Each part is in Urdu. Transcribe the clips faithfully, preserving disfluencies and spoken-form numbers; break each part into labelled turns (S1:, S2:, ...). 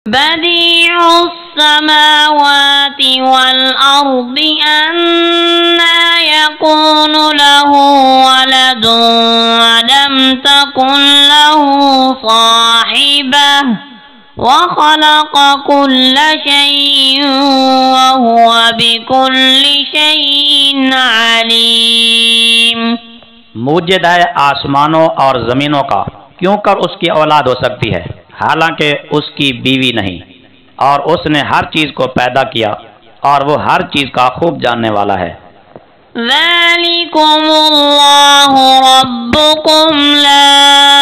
S1: بديع السماوات والأرض أنى يكون له ولد ولم تكن له صاحبة وخلق كل شيء وهو بكل شيء عليم۔
S2: موجد ہے آسمانوں اور زمینوں کا، کیوں کر اس کی اولاد ہو سکتی ہے حالانکہ اس کی بیوی نہیں، اور اس نے ہر چیز کو پیدا کیا اور وہ ہر چیز کا خوب جاننے والا ہے۔
S1: ذالکم اللہ ربکم لا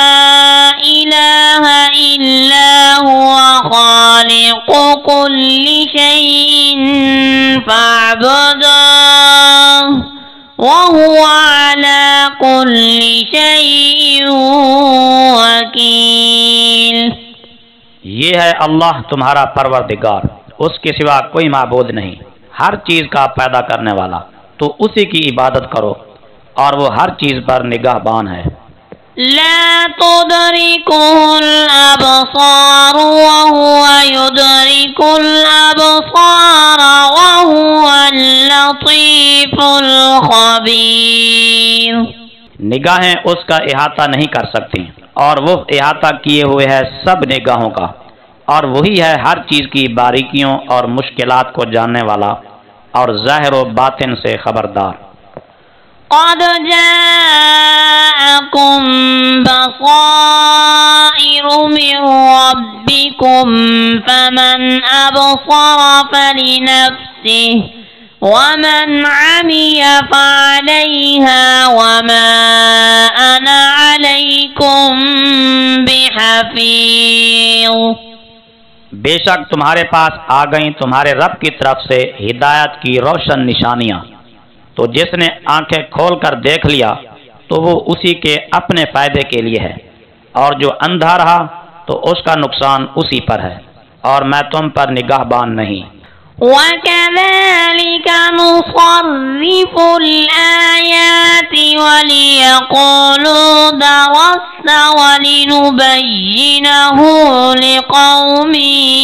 S1: الہ الا هو خالق کل شیء فاعبدوہ وهو على كل شيء وكيل۔
S2: یہ ہے اللہ تمہارا پروردگار، اس کے سوا کوئی معبود نہیں، ہر چیز کا پیدا کرنے والا، تو اسی کی عبادت کرو اور وہ ہر چیز پر نگہبان ہے۔
S1: لا تدركه الأبصار وهو يدرك الأبصار وهو اللطيف الخبير۔
S2: نگاہیں اس کا احاطہ نہیں کر سکتی اور وہ احاطہ کیے ہوئے ہے سب نگاہوں کا، اور وہی ہے ہر چیز کی باریکیوں اور مشکلات کو جاننے والا اور ظاہر و باطن سے خبردار۔
S1: قد جاءكم بصائر من ربكم فمن أبصر فلنفسه ومن عمي فعليها وما أنا عليكم بحفيظ۔
S2: بے شک تمہارے پاس آ گئیں تمہارے رب کی طرف سے ہدایت کی روشن نشانیاں، تو جس نے آنکھیں کھول کر دیکھ لیا تو وہ اسی کے اپنے فائدے کے لیے ہے، اور جو اندھا رہا تو اس کا نقصان اسی پر ہے، اور میں تم پر نگہبان نہیں۔
S1: وَكَذَلِكَ نُصَرِّفُ الْآيَاتِ وَلِيَقُولُوا دَرَسْتَ وَلِنُبَيِّنَهُ لِقَوْمٍ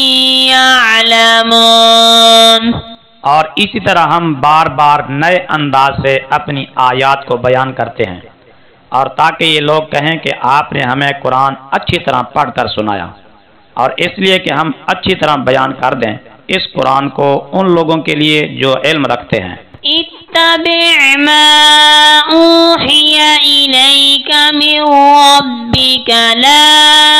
S1: يَعْلَمُونَ۔
S2: اور اسی طرح ہم بار بار نئے انداز سے اپنی آیات کو بیان کرتے ہیں، اور تاکہ یہ لوگ کہیں کہ آپ نے ہمیں قرآن اچھی طرح پڑھ کر سنایا، اور اس لیے کہ ہم اچھی طرح بیان کر دیں اس قرآن کو ان لوگوں کے لیے جو علم رکھتے ہیں۔
S1: اتبع ما اوحی الیک من ربک لا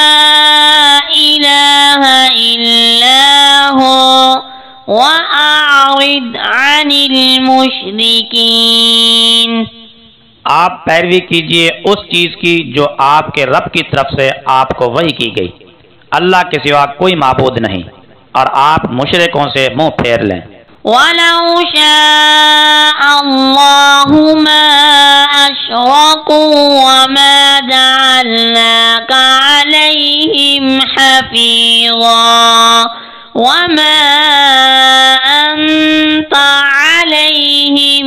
S1: الہ الا هو وَأَعْرِضْ عَنِ الْمُشْرِكِينَ۔
S2: آپ پیروی کیجئے اس چیز کی جو آپ کے رب کی طرف سے آپ کو وحی کی گئی، اللہ کے سوا کوئی معبود نہیں، اور آپ مشرکوں سے منہ پھیر لیں۔
S1: وَلَوْ شَاءَ اللَّهُ مَا أَشْرَكُوا وَمَا جَعَلْنَاكَ عَلَيْهِمْ حَفِيظًا وَمَا أَنْتَ عَلَيْهِمْ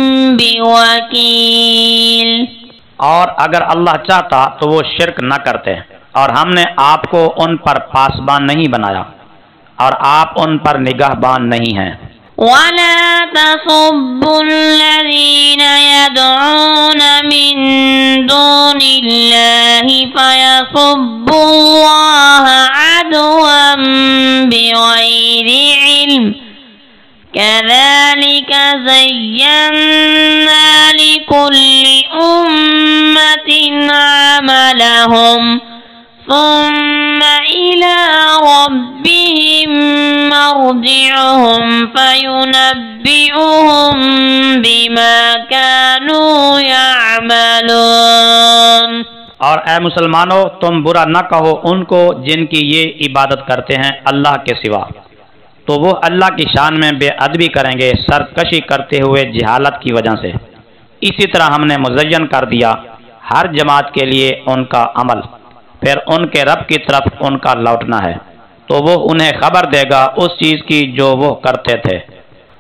S1: بِوَكِيلٍ۔
S2: اور اگر اللہ چاہتا تو وہ شرک نہ کرتے، اور ہم نے آپ کو ان پر پاسبان نہیں بنایا، اور آپ ان پر نگہبان نہیں ہیں۔
S1: وَلَا تَسُبُّوا الَّذِينَ يَدْعُونَ مِن دُونِ اللَّهِ فَيَسُبُّوا اللَّهَ عَدْوًا بِغَيْرِ عِلْمٍ كَذَلِكَ زَيَّنَّا لِكُلِّ أُمَّةٍ عَمَلَهُمْ ثُمَّ إِلَى رَبِّهِمْ مَرْجِعُهُمْ فَيُنَبِّئُهُم بِمَا كَانُوا يَعْمَلُونَ۔
S2: اور اے مسلمانوں، تم برا نہ کہو ان کو جن کی یہ عبادت کرتے ہیں اللہ کے سوا، تو وہ اللہ کی شان میں بے ادبی کریں گے سرکشی کرتے ہوئے جہالت کی وجہ سے۔ اسی طرح ہم نے مزین کر دیا ہر جماعت کے لیے ان کا عمل، پھر ان کے رب کی طرف ان کا لوٹنا ہے، تو وہ انہیں خبر دے گا اس چیز کی جو وہ کرتے تھے۔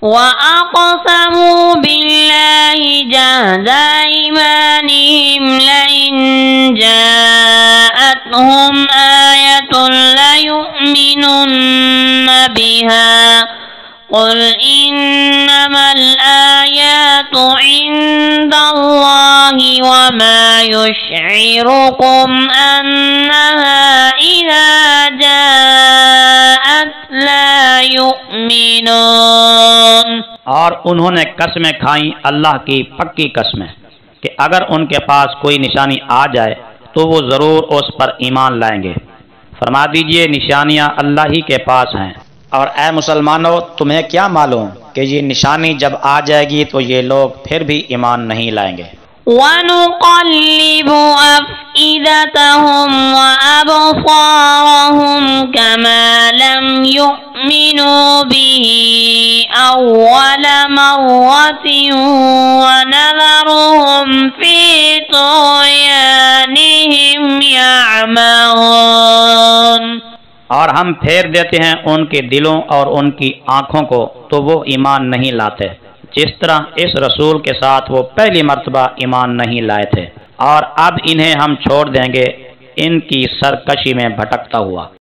S1: وَأَقْسَمُوا بِاللَّهِ جَهْدَ أَيْمَانِهِمْ لَئِن جَاءَتْهُمْ آيَةٌ لَّيُؤْمِنُنَّ بِهَا قُلْ إِنَّمَا الْآيَاتُ عِندَ اللَّهِ وَمَا يُشْعِرُكُمْ أَنَّهَا إِذَا جَاءَتْ لَا يُؤْمِنُونَ۔
S2: اور انہوں نے قسمیں کھائیں اللہ کی پکی قسمیں کہ اگر ان کے پاس کوئی نشانی آ جائے تو وہ ضرور اس پر ایمان لائیں گے۔ فرما دیجئے نشانیاں اللہ ہی کے پاس ہیں، اور اے مسلمانوں تمہیں کیا معلوم کہ یہ نشانی جب آ جائے گی تو یہ لوگ پھر بھی ایمان نہیں لائیں گے۔
S1: وَنُقَلِّبُ أَفْئِدَتَهُمْ وَأَبْصَارَهُمْ كَمَا لَمْ يُؤْمِنُوا بِهِ أَوَّلَ مَرَّةٍ وَنَذَرُهُمْ فِي طُغْيَانِهِمْ يَعْمَهُونَ۔
S2: اور ہم پھیر دیتے ہیں ان کے دلوں اور ان کی آنکھوں کو تو وہ ایمان نہیں لاتے، جس طرح اس رسول کے ساتھ وہ پہلی مرتبہ ایمان نہیں لائے تھے، اور اب انہیں ہم چھوڑ دیں گے ان کی سرکشی میں بھٹکتا ہوا۔